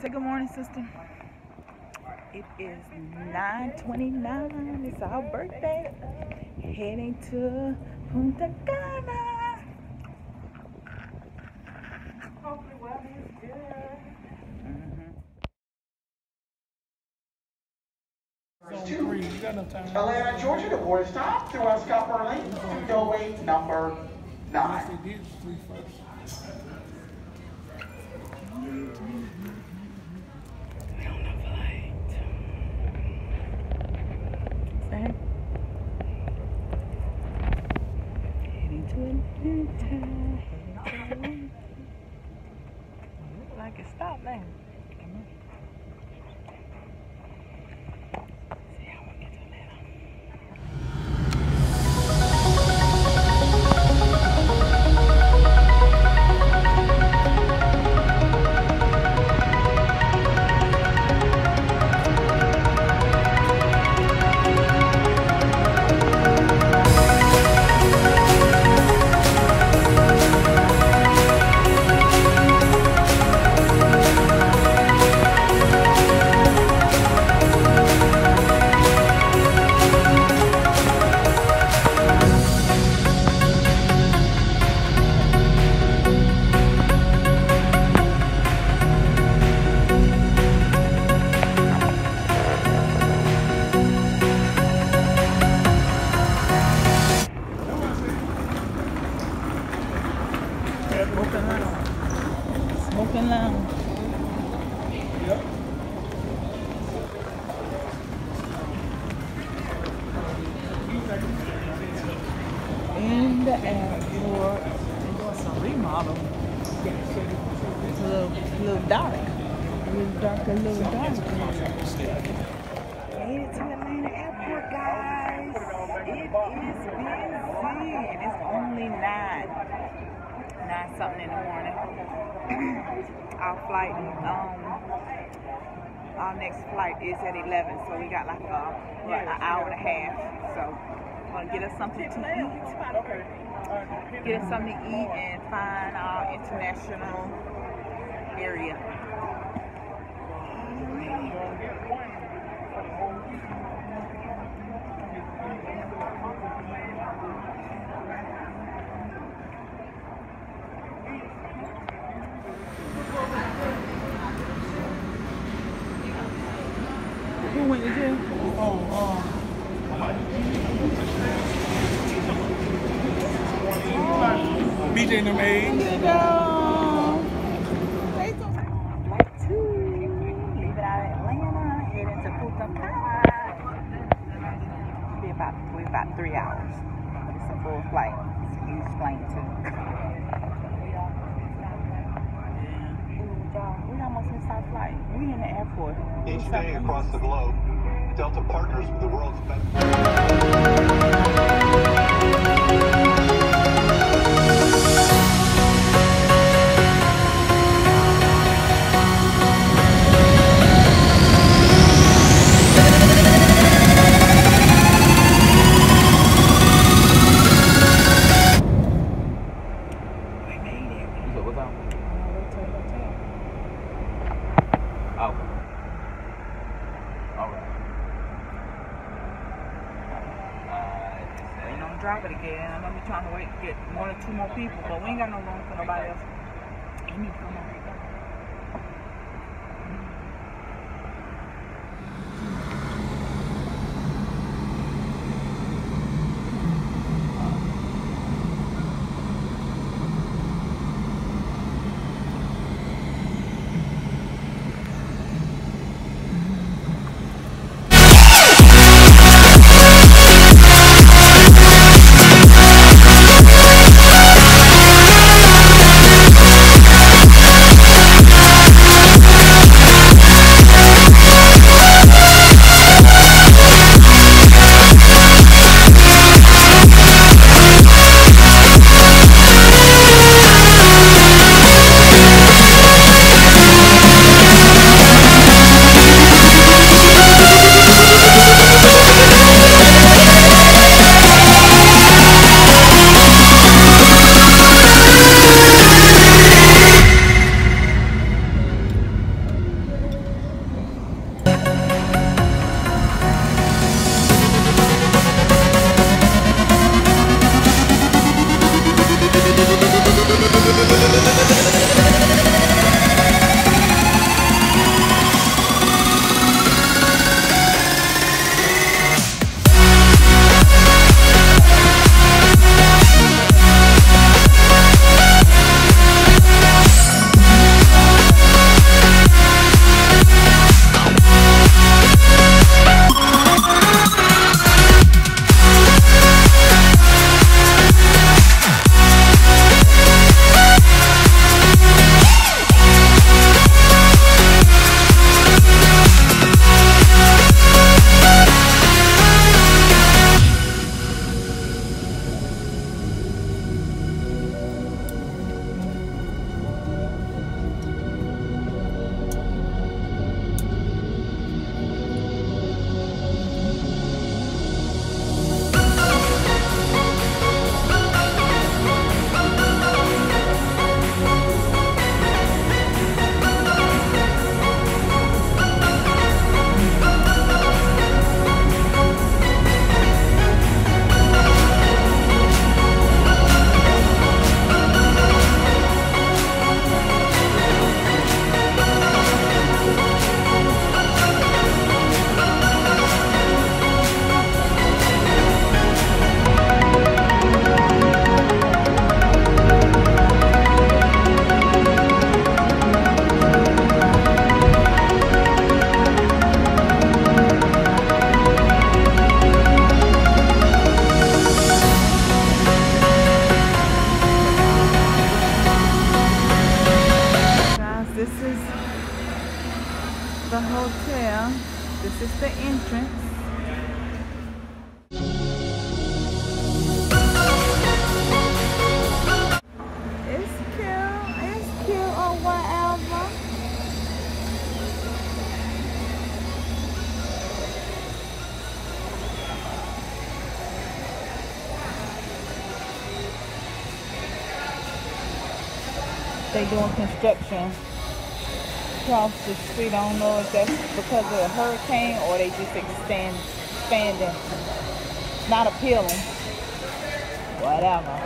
Say good morning, sister. It is 9:29. It's our birthday. Heading to Punta Cana. Hopefully weather is good. Atlanta, Georgia, the board stop through Scott Burley to doorway number 9. Heading to Atlanta. Look like it stopped now. Come on. See how we get to Atlanta. Smoking lounge. Yep. In the airport, they're doing some remodel. It's a little dark. A little dark. Made it to Atlanta Airport, guys. It is busy, and it's only 9-something in the morning. Our flight, our next flight is at 11, so we got like an hour and a half. So we're gonna get us something to eat. Get us something to eat and find our international area. Who went to jail? BJ and them eggs. Here you go. Flight 2. Leave it out of Atlanta. Head into Punta Cana. We're about 3 hours. It's a full flight. It's a huge plane too. We almost missed our flight. We in the airport. Each day across the globe, Delta partners with the world's best. Drop it again. I know we're trying to wait to get 1 or 2 more people, but we ain't got no room for nobody else. You need to come on. the hotel. This is the entrance. It's cute or whatever. They doing construction across the street. I don't know if that's because of the hurricane or they just expanding. It's not appealing. Whatever.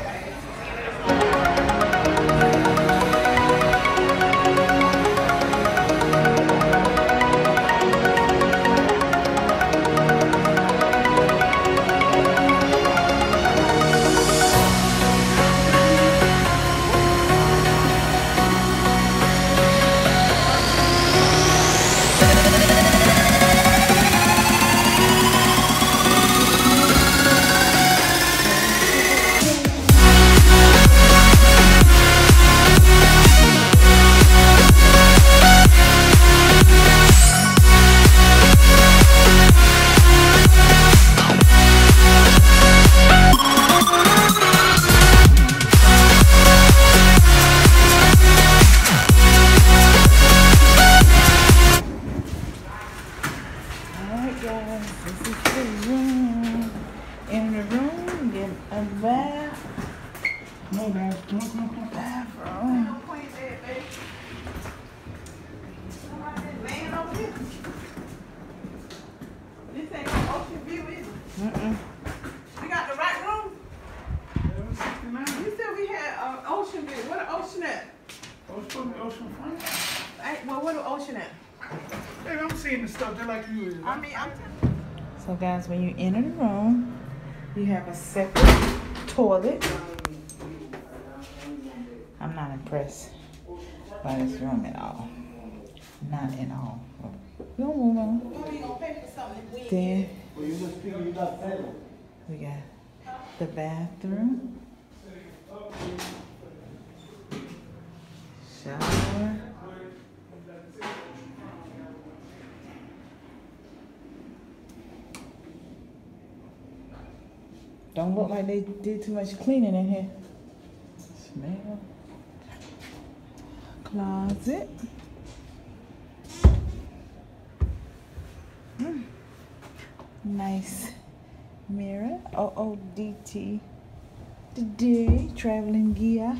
So guys, when you enter the room, you have a separate toilet. I'm not impressed by this room at all. Not at all. We'll move on. Then we got the bathroom, shower. Don't look like they did too much cleaning in here. Smell. Closet. Nice mirror. OODT. Today, traveling gear.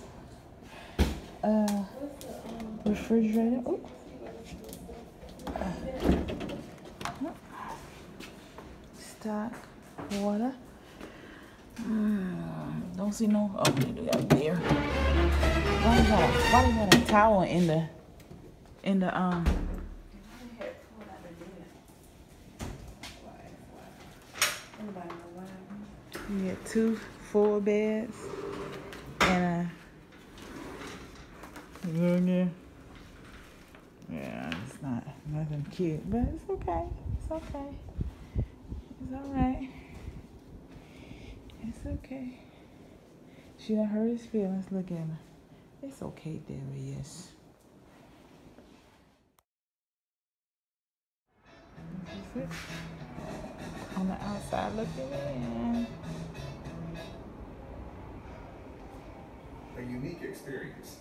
Refrigerator. Ooh. Stock water. Don't see no. Oh, they do got beer. Why they got a towel in the You get 2 full beds and yeah, it's not nothing cute, but it's okay. It's okay. It's all right. It's okay. She done hurt his feelings. Look at her. It's okay, Darius. This is it. On the outside looking in. A unique experience.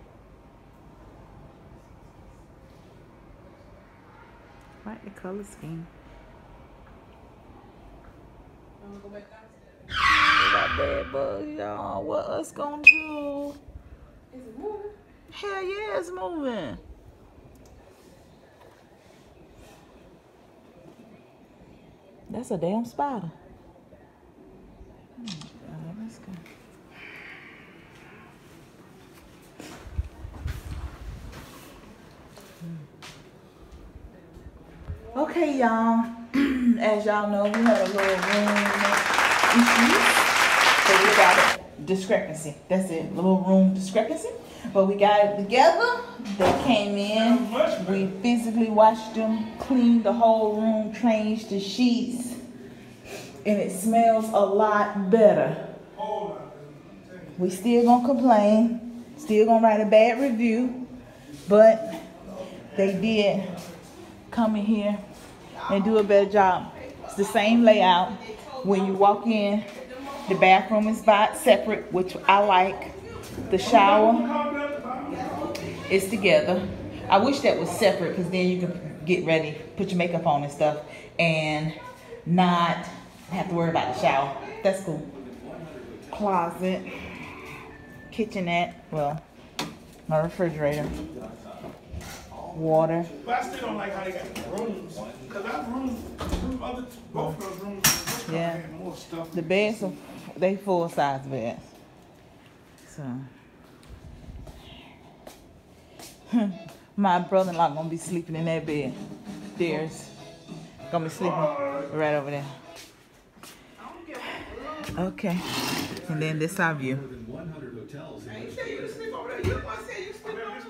Like the color scheme. Go back downstairs. Got bed bugs, y'all. What us gonna do? Is it moving? Hell yeah, it's moving. That's a damn spider. Oh my God, let's go. Okay, y'all. As y'all know, we had a little room issue. So we got a discrepancy. That's it, a little room discrepancy. But we got it together. They came in. We physically washed them, cleaned the whole room, changed the sheets. And it smells a lot better. We still gonna complain. Still gonna write a bad review. But they did come in here and do a better job. It's the same layout. When you walk in, the bathroom is separate, which I like. The shower is together. I wish that was separate because then you can get ready, put your makeup on and stuff, and not have to worry about the shower. That's cool. Closet, kitchenette, well, my refrigerator, water. But I still don't like how they got rooms. Because our rooms, both of those rooms, Yeah. had more stuff. The beds are, they full size beds. So my brother-in-law gonna be sleeping in that bed. There's gonna be sleeping right over there. Okay. And then this our view. More than 100 hotels in You said you sleep over there. You want to say you sleep over there?